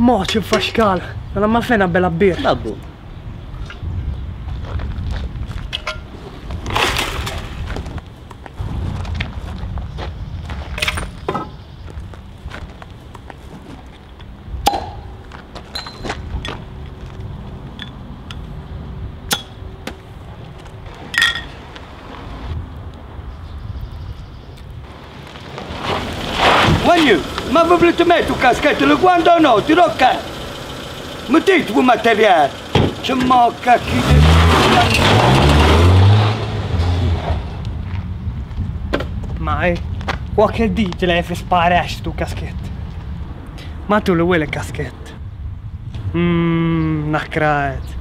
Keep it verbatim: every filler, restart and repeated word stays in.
Mo ci fa scala, non mi fai una bella birra. Vabbè. Magno, ma vi volete mettere un caschetto le guante o no? Ti rocca! Mettete un materiale! C'è mocca chi... Mai, qualche dito le fai sparare sto caschetto. Ma tu le vuoi le caschette? Mmm, una crezza.